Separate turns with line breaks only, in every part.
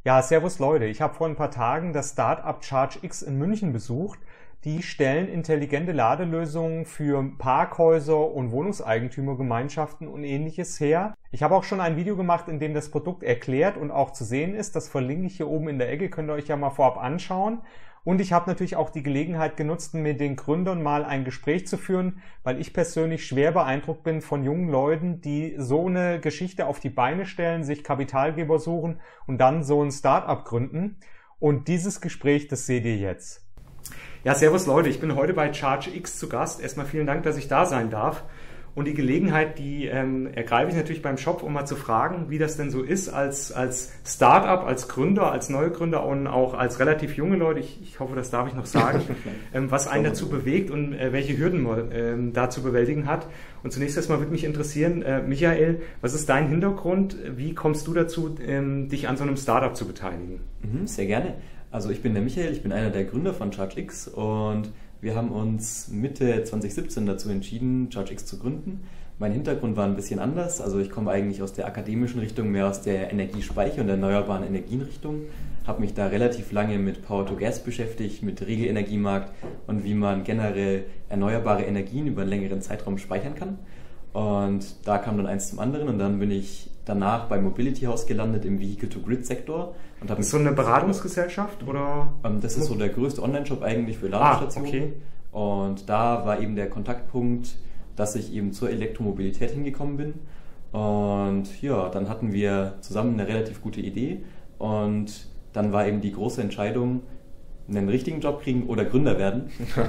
Ja, servus Leute. Ich habe vor ein paar Tagen das Startup ChargeX in München besucht. Die stellen intelligente Ladelösungen für Parkhäuser und Wohnungseigentümergemeinschaften und Ähnliches her. Ich habe auch schon ein Video gemacht, in dem das Produkt erklärt und auch zu sehen ist. Das verlinke ich hier oben in der Ecke, könnt ihr euch ja mal vorab anschauen. Und ich habe natürlich auch die Gelegenheit genutzt, mit den Gründern mal ein Gespräch zu führen, weil ich persönlich schwer beeindruckt bin von jungen Leuten, die so eine Geschichte auf die Beine stellen, sich Kapitalgeber suchen und dann so ein Startup gründen. Und dieses Gespräch, das seht ihr jetzt. Ja, servus Leute, ich bin heute bei ChargeX zu Gast. Erstmal vielen Dank, dass ich da sein darf. Und die Gelegenheit, die ergreife ich natürlich beim Shop, um mal zu fragen, wie das denn so ist als Startup, als Gründer, als Neugründer und auch als relativ junge Leute, ich hoffe, das darf ich noch sagen, was einen dazu bewegt und welche Hürden man da zu bewältigen hat. Und zunächst erstmal würde mich interessieren, Michael, was ist dein Hintergrund? Wie kommst du dazu, dich an so einem Startup zu beteiligen?
Sehr gerne. Also ich bin der Michael, ich bin einer der Gründer von ChargeX und wir haben uns Mitte 2017 dazu entschieden, ChargeX zu gründen. Mein Hintergrund war ein bisschen anders. Also ich komme eigentlich aus der akademischen Richtung, mehr aus der Energiespeicher- und erneuerbaren Energienrichtung. Habe mich da relativ lange mit Power-to-Gas beschäftigt, mit Regelenergiemarkt und wie man generell erneuerbare Energien über einen längeren Zeitraum speichern kann. Und da kam dann eins zum anderen und dann bin ich danach beim Mobility House gelandet im Vehicle-to-Grid-Sektor.
Das ist so eine Beratungsgesellschaft? Oder?
Das ist so der größte Online-Shop eigentlich für Ladestationen.
Okay.
Und da war eben der Kontaktpunkt, dass ich eben zur Elektromobilität hingekommen bin. Und ja, dann hatten wir zusammen eine relativ gute Idee. Und dann war eben die große Entscheidung, einen richtigen Job kriegen oder Gründer werden.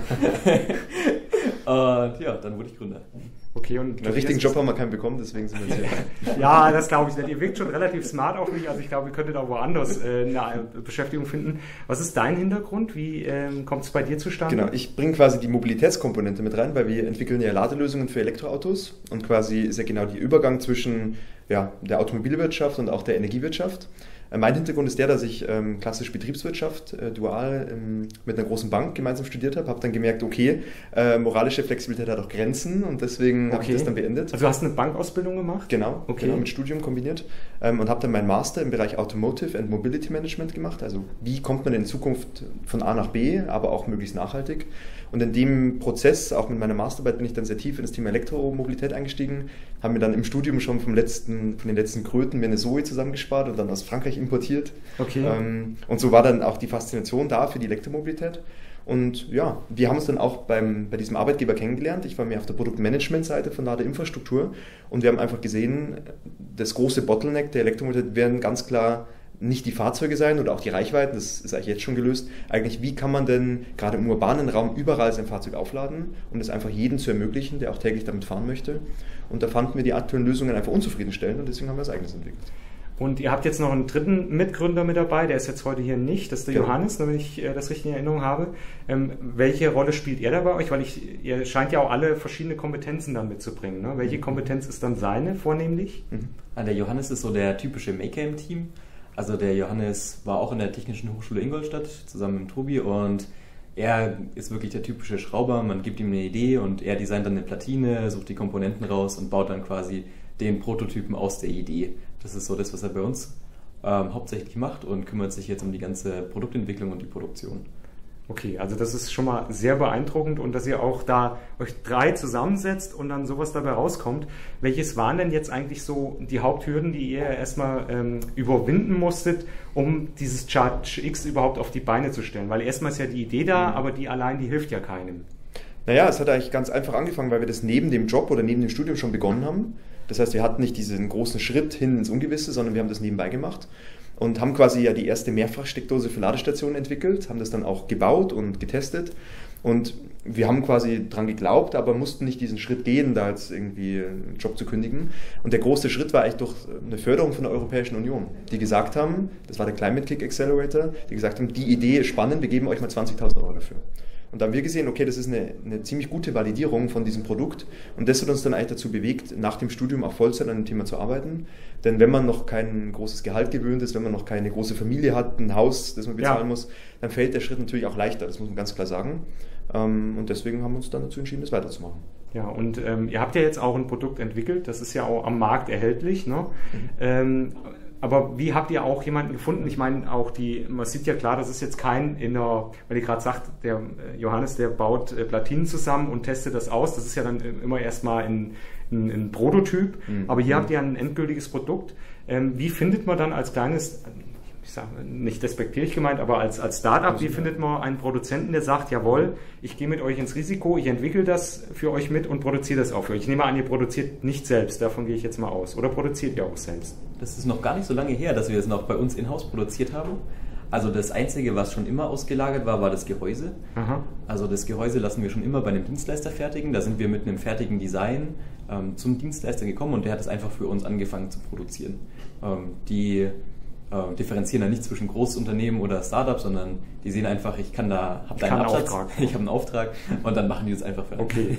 Und ja, dann wurde ich Gründer.
Okay, und
einen richtigen Job haben wir keinen bekommen, deswegen sind wir jetzt
hier. Ja, das glaube ich nicht. Ihr wirkt schon relativ smart auf mich, also ich glaube, ihr könntet auch woanders eine Beschäftigung finden. Was ist dein Hintergrund? Wie kommt es bei dir zustande?
Genau, ich bringe quasi die Mobilitätskomponente mit rein, weil wir entwickeln ja Ladelösungen für Elektroautos und quasi ist ja genau der Übergang zwischen der Automobilwirtschaft und auch der Energiewirtschaft. Mein Hintergrund ist der, dass ich klassisch Betriebswirtschaft dual mit einer großen Bank gemeinsam studiert habe. Habe dann gemerkt, okay, moralische Flexibilität hat auch Grenzen und deswegen habe ich das dann beendet.
Also du hast eine Bankausbildung gemacht?
Genau, genau, mit Studium kombiniert und habe dann meinen Master im Bereich Automotive and Mobility Management gemacht. Also wie kommt man in Zukunft von A nach B, aber auch möglichst nachhaltig. Und in dem Prozess, auch mit meiner Masterarbeit, bin ich dann sehr tief in das Thema Elektromobilität eingestiegen, habe mir dann im Studium schon von den letzten Kröten mir eine Zoe zusammengespart und dann aus Frankreich importiert.
Okay.
Und so war dann auch die Faszination da für die Elektromobilität. Und ja, wir haben uns dann auch bei diesem Arbeitgeber kennengelernt. Ich war mehr auf der Produktmanagement-Seite von Ladeinfrastruktur und wir haben einfach gesehen, das große Bottleneck der Elektromobilität werden ganz klar nicht die Fahrzeuge sein oder auch die Reichweiten, das ist eigentlich jetzt schon gelöst. Eigentlich, wie kann man denn gerade im urbanen Raum überall sein Fahrzeug aufladen, um das einfach jedem zu ermöglichen, der auch täglich damit fahren möchte. Und da fanden wir die aktuellen Lösungen einfach unzufriedenstellend und deswegen haben wir das eigenes entwickelt.
Und ihr habt jetzt noch einen dritten Mitgründer mit dabei, der ist jetzt heute hier nicht, das ist der Johannes, wenn ich das richtig in Erinnerung habe. Welche Rolle spielt er da bei euch? Weil ihr scheint ja auch alle verschiedene Kompetenzen dann mitzubringen. Ne? Welche Kompetenz ist dann seine vornehmlich?
Der Johannes ist so der typische Maker im Team. Also der Johannes war auch in der Technischen Hochschule Ingolstadt zusammen mit Tobi und er ist wirklich der typische Schrauber. Man gibt ihm eine Idee und er designt dann eine Platine, sucht die Komponenten raus und baut dann quasi den Prototypen aus der Idee. Das ist so das, was er bei uns hauptsächlich macht und kümmert sich jetzt um die ganze Produktentwicklung und die Produktion.
Okay, also das ist schon mal sehr beeindruckend und dass ihr auch da euch 3 zusammensetzt und dann sowas dabei rauskommt. Welches waren denn jetzt eigentlich so die Haupthürden, die ihr erstmal überwinden musstet, um dieses ChargeX überhaupt auf die Beine zu stellen? Weil erstmal ist ja die Idee da, aber die allein, die hilft ja keinem.
Naja, es hat eigentlich ganz einfach angefangen, weil wir das neben dem Job oder neben dem Studium schon begonnen haben. Das heißt, wir hatten nicht diesen großen Schritt hin ins Ungewisse, sondern wir haben das nebenbei gemacht. Und haben quasi ja die erste Mehrfachsteckdose für Ladestationen entwickelt, haben das dann auch gebaut und getestet und wir haben quasi dran geglaubt, aber mussten nicht diesen Schritt gehen, da jetzt irgendwie einen Job zu kündigen. Und der große Schritt war eigentlich durch eine Förderung von der Europäischen Union, die gesagt haben, das war der Climate Kick Accelerator, die gesagt haben, die Idee ist spannend, wir geben euch mal 20.000 Euro dafür. Und da haben wir gesehen, okay, das ist eine ziemlich gute Validierung von diesem Produkt und das hat uns dann eigentlich dazu bewegt, nach dem Studium auch Vollzeit an dem Thema zu arbeiten. Denn wenn man noch kein großes Gehalt gewöhnt ist, wenn man noch keine große Familie hat, ein Haus, das man bezahlen muss, dann fällt der Schritt natürlich auch leichter, das muss man ganz klar sagen. Und deswegen haben wir uns dann dazu entschieden, das weiterzumachen.
Ja, und ihr habt ja jetzt auch ein Produkt entwickelt, das ist ja auch am Markt erhältlich, ne? Aber wie habt ihr auch jemanden gefunden? Ich meine, man sieht ja klar, das ist jetzt kein weil ihr gerade sagt, der Johannes, der baut Platinen zusammen und testet das aus. Das ist ja dann immer erstmal ein Prototyp. Aber hier habt ihr ein endgültiges Produkt. Wie findet man dann als kleines, ich sage nicht despektierlich gemeint, aber als Startup, wie findet man einen Produzenten, der sagt, jawohl, ich gehe mit euch ins Risiko, ich entwickle das für euch mit und produziere das auch für euch. Ich nehme an, ihr produziert nicht selbst, davon gehe ich jetzt mal aus. Oder produziert ihr auch selbst?
Das ist noch gar nicht so lange her, dass wir es noch bei uns in-house produziert haben. Also das Einzige, was schon immer ausgelagert war das Gehäuse. Aha. Also das Gehäuse lassen wir schon immer bei einem Dienstleister fertigen. Da sind wir mit einem fertigen Design zum Dienstleister gekommen und der hat es einfach für uns angefangen zu produzieren. Die differenzieren da nicht zwischen Großunternehmen oder Startups, sondern die sehen einfach, ich habe einen Auftrag und dann machen die das einfach für
okay.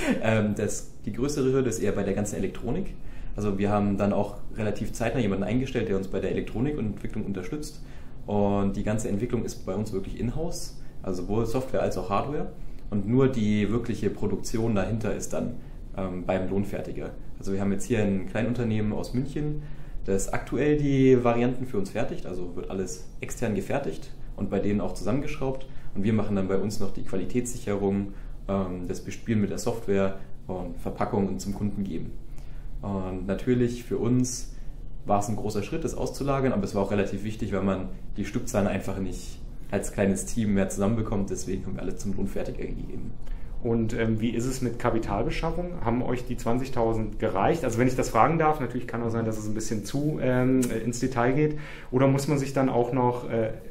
Die größere Hürde ist eher bei der ganzen Elektronik. Also wir haben dann auch relativ zeitnah jemanden eingestellt, der uns bei der Elektronik und Entwicklung unterstützt. Und die ganze Entwicklung ist bei uns wirklich in-house, also sowohl Software als auch Hardware. Und nur die wirkliche Produktion dahinter ist dann beim Lohnfertiger. Also wir haben jetzt hier ein Kleinunternehmen aus München, das aktuell die Varianten für uns fertigt, also wird alles extern gefertigt und bei denen auch zusammengeschraubt. Und wir machen dann bei uns noch die Qualitätssicherung, das Bespielen mit der Software und Verpackung und zum Kunden geben. Und natürlich für uns war es ein großer Schritt, das auszulagern, aber es war auch relativ wichtig, weil man die Stückzahlen einfach nicht als kleines Team mehr zusammenbekommt. Deswegen haben wir alles zum Lohnfertiger gegeben.
Und wie ist es mit Kapitalbeschaffung? Haben euch die 20.000 gereicht? Also wenn ich das fragen darf, natürlich kann auch sein, dass es ein bisschen zu ins Detail geht. Oder muss man sich dann auch noch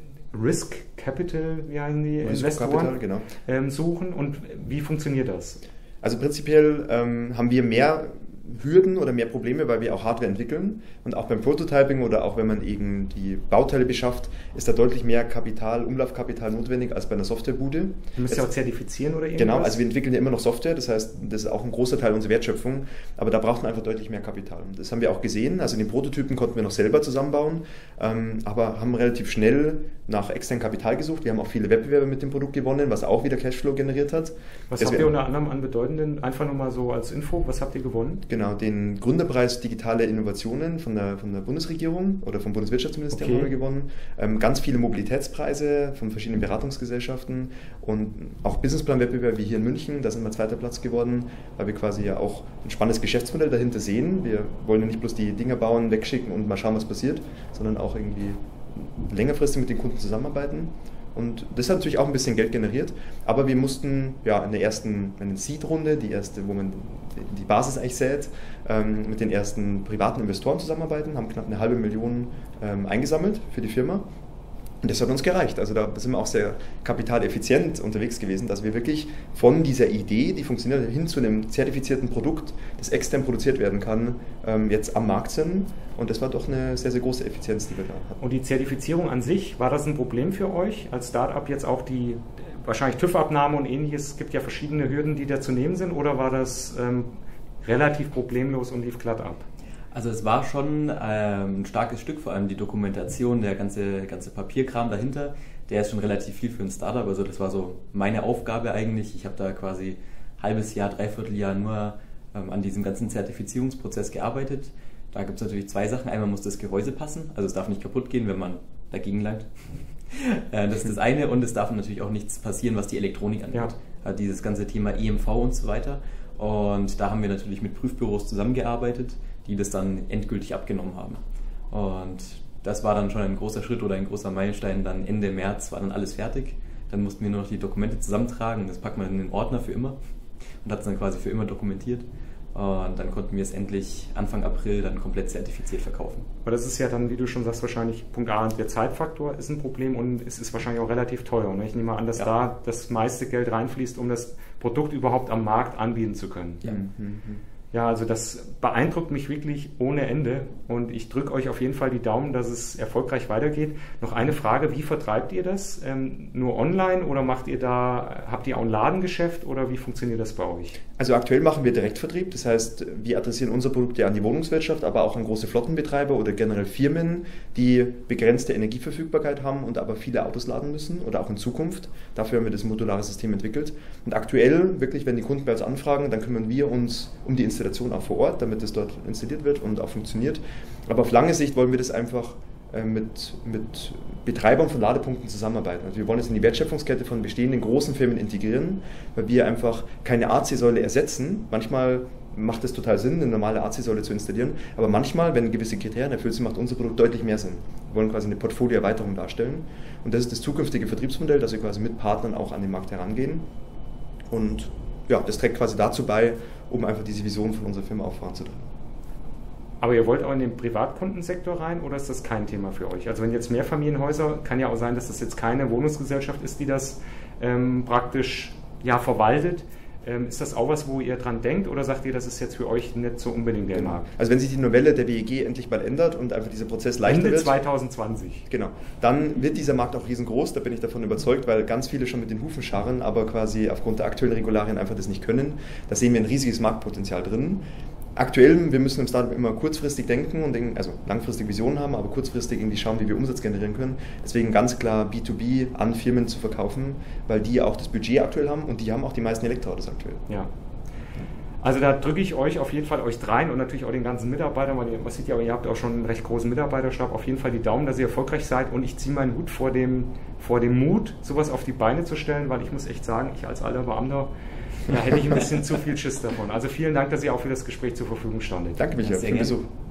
Risk Capital, wie heißen die, Investoren,
genau,
suchen? Und wie funktioniert das?
Also prinzipiell haben wir mehr Hürden oder mehr Probleme, weil wir auch Hardware entwickeln und auch beim Prototyping oder auch wenn man eben die Bauteile beschafft, ist da deutlich mehr Umlaufkapital notwendig als bei einer Softwarebude.
Du musst ja auch zertifizieren oder irgendwas?
Genau, also wir entwickeln ja immer noch Software, das heißt, das ist auch ein großer Teil unserer Wertschöpfung, aber da braucht man einfach deutlich mehr Kapital. Und das haben wir auch gesehen, also den Prototypen konnten wir noch selber zusammenbauen, aber haben relativ schnell nach externem Kapital gesucht. Wir haben auch viele Wettbewerbe mit dem Produkt gewonnen, was auch wieder Cashflow generiert hat.
Was habt ihr unter anderem an bedeutenden, einfach nur mal so als Info, was habt ihr gewonnen?
Genau, den Gründerpreis Digitale Innovationen von der Bundesregierung oder vom Bundeswirtschaftsministerium haben wir gewonnen. Ganz viele Mobilitätspreise von verschiedenen Beratungsgesellschaften und auch Businessplan-Wettbewerbe wie hier in München, da sind wir zweiter Platz geworden, weil wir quasi ja auch ein spannendes Geschäftsmodell dahinter sehen. Wir wollen ja nicht bloß die Dinger bauen, wegschicken und mal schauen, was passiert, sondern auch irgendwie längerfristig mit den Kunden zusammenarbeiten. Und das hat natürlich auch ein bisschen Geld generiert, aber wir mussten ja in der Seed-Runde, die erste, wo man die Basis eigentlich sät, mit den ersten privaten Investoren zusammenarbeiten, haben knapp 500.000 eingesammelt für die Firma. Und das hat uns gereicht. Also da sind wir auch sehr kapitaleffizient unterwegs gewesen, dass wir wirklich von dieser Idee, die funktioniert, hin zu einem zertifizierten Produkt, das extern produziert werden kann, jetzt am Markt sind. Und das war doch eine sehr, sehr große Effizienz, die wir da hatten.
Und die Zertifizierung an sich, war das ein Problem für euch als Startup jetzt auch wahrscheinlich TÜV-Abnahme und ähnliches? Es gibt ja verschiedene Hürden, die da zu nehmen sind, oder war das relativ problemlos und lief glatt ab?
Also es war schon ein starkes Stück, vor allem die Dokumentation, der ganze Papierkram dahinter, der ist schon relativ viel für ein Startup. Also das war so meine Aufgabe eigentlich. Ich habe da quasi halbes Jahr, Dreivierteljahr nur an diesem ganzen Zertifizierungsprozess gearbeitet. Da gibt es natürlich zwei Sachen. Einmal muss das Gehäuse passen, also es darf nicht kaputt gehen, wenn man dagegen langt. Das ist das eine, und es darf natürlich auch nichts passieren, was die Elektronik angeht. Ja. Also dieses ganze Thema EMV und so weiter. Und da haben wir natürlich mit Prüfbüros zusammengearbeitet, die das dann endgültig abgenommen haben. Und das war dann schon ein großer Schritt oder ein großer Meilenstein. Dann Ende März war dann alles fertig. Dann mussten wir nur noch die Dokumente zusammentragen. Das packt man in den Ordner für immer und hat es dann quasi für immer dokumentiert. Und dann konnten wir es endlich Anfang April dann komplett zertifiziert verkaufen.
Aber das ist ja dann, wie du schon sagst, wahrscheinlich Punkt A, der Zeitfaktor ist ein Problem und es ist wahrscheinlich auch relativ teuer. Und ich nehme mal an, dass da das meiste Geld reinfließt, um das Produkt überhaupt am Markt anbieten zu können.
Ja.
Ja, also das beeindruckt mich wirklich ohne Ende und ich drücke euch auf jeden Fall die Daumen, dass es erfolgreich weitergeht. Noch eine Frage, wie vertreibt ihr das? Nur online oder habt ihr auch ein Ladengeschäft oder wie funktioniert das bei euch?
Also aktuell machen wir Direktvertrieb, das heißt, wir adressieren unser Produkt ja an die Wohnungswirtschaft, aber auch an große Flottenbetreiber oder generell Firmen, die begrenzte Energieverfügbarkeit haben und aber viele Autos laden müssen oder auch in Zukunft. Dafür haben wir das modulare System entwickelt. Und aktuell, wirklich, wenn die Kunden bei uns anfragen, dann kümmern wir uns um die Installation Installation auch vor Ort, damit es dort installiert wird und auch funktioniert. Aber auf lange Sicht wollen wir das einfach mit Betreibern von Ladepunkten zusammenarbeiten. Also wir wollen es in die Wertschöpfungskette von bestehenden großen Firmen integrieren, weil wir einfach keine AC-Säule ersetzen. Manchmal macht es total Sinn, eine normale AC-Säule zu installieren, aber manchmal, wenn gewisse Kriterien erfüllt sind, macht unser Produkt deutlich mehr Sinn. Wir wollen quasi eine Portfolioerweiterung darstellen und das ist das zukünftige Vertriebsmodell, dass wir quasi mit Partnern auch an den Markt herangehen und ja, das trägt quasi dazu bei, um einfach diese Vision von unserer Firma auch voranzutreiben.
Aber ihr wollt auch in den Privatkundensektor rein oder ist das kein Thema für euch? Also wenn jetzt Mehrfamilienhäuser, kann ja auch sein, dass das jetzt keine Wohnungsgesellschaft ist, die das praktisch verwaltet. Ist das auch was, wo ihr dran denkt oder sagt ihr, das ist jetzt für euch nicht so unbedingt der Markt?
Also wenn sich die Novelle der WEG endlich mal ändert und einfach dieser Prozess leichter wird.
Ende 2020.
Genau. Dann wird dieser Markt auch riesengroß, da bin ich davon überzeugt, weil ganz viele schon mit den Hufen scharren, aber quasi aufgrund der aktuellen Regularien einfach das nicht können. Da sehen wir ein riesiges Marktpotenzial drin. Aktuell, wir müssen im Startup immer kurzfristig denken und also langfristig Visionen haben, aber kurzfristig irgendwie schauen, wie wir Umsatz generieren können. Deswegen ganz klar B2B an Firmen zu verkaufen, weil die auch das Budget aktuell haben und die haben auch die meisten Elektroautos aktuell.
Ja. Also da drücke ich euch auf jeden Fall, euch dreien und natürlich auch den ganzen Mitarbeitern, weil ihr seht ja, ihr habt auch schon einen recht großen Mitarbeiterstab, auf jeden Fall die Daumen, dass ihr erfolgreich seid und ich ziehe meinen Hut vor dem Mut, sowas auf die Beine zu stellen, weil ich muss echt sagen, ich als alter Beamter, da hätte ich ein bisschen zu viel Schiss davon. Also vielen Dank, dass ihr auch für das Gespräch zur Verfügung standet.
Danke, Michael, für den Besuch.